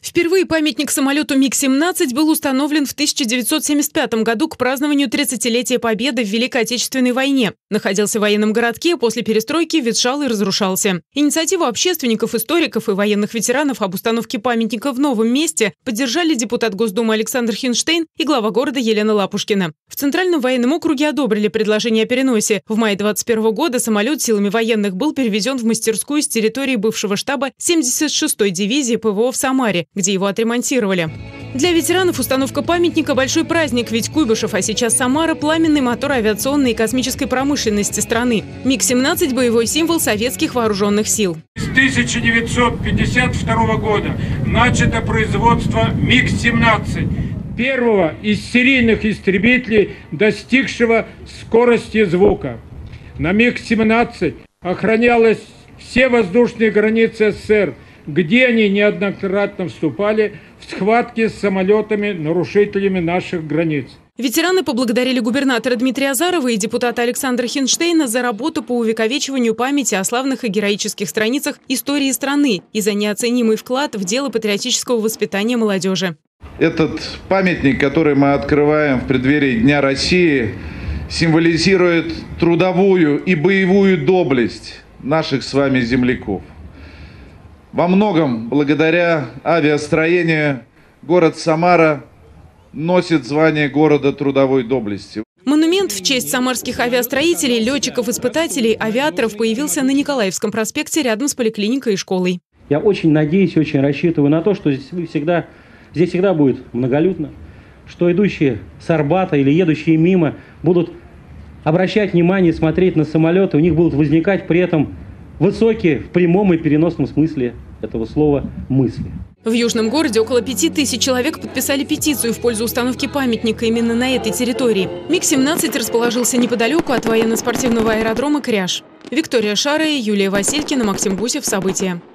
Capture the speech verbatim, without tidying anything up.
Впервые памятник самолету миг семнадцать был установлен в тысяча девятьсот семьдесят пятом году к празднованию тридцатилетия Победы в Великой Отечественной войне. Находился в военном городке, после перестройки ветшал и разрушался. Инициативу общественников, историков и военных ветеранов об установке памятника в новом месте поддержали депутат Госдумы Александр Хинштейн и глава города Елена Лапушкина. В Центральном военном округе одобрили предложение о переносе. В мае двадцать первого года самолет силами военных был перевезен в мастерскую с территории бывшего штаба семьдесят шестой дивизии ПВО в Самаре, где его отремонтировали. Для ветеранов установка памятника – большой праздник, ведь Куйбышев, а сейчас Самара – пламенный мотор авиационной и космической промышленности страны. миг семнадцать – боевой символ советских вооруженных сил. С тысяча девятьсот пятьдесят второго года начато производство миг семнадцать, первого из серийных истребителей, достигшего скорости звука. На миг семнадцать охранялось все воздушные границы СССР, где они неоднократно вступали в схватки с самолетами-нарушителями наших границ. Ветераны поблагодарили губернатора Дмитрия Азарова и депутата Александра Хинштейна за работу по увековечиванию памяти о славных и героических страницах истории страны и за неоценимый вклад в дело патриотического воспитания молодежи. Этот памятник, который мы открываем в преддверии Дня России, символизирует трудовую и боевую доблесть наших с вами земляков. Во многом благодаря авиастроению город Самара носит звание города трудовой доблести. Монумент в честь самарских авиастроителей, летчиков-испытателей, авиаторов появился на Николаевском проспекте рядом с поликлиникой и школой. Я очень надеюсь, очень рассчитываю на то, что здесь всегда, здесь всегда будет многолюдно, что идущие с Арбата или едущие мимо будут обращать внимание, смотреть на самолеты, у них будут возникать при этом высокие в прямом и переносном смысле этого слова мысли. В Южном городе около пяти тысяч человек подписали петицию в пользу установки памятника именно на этой территории. миг семнадцать расположился неподалеку от военно-спортивного аэродрома «Кряж». Виктория Шарая, Юлия Василькина, Максим Гусев. События.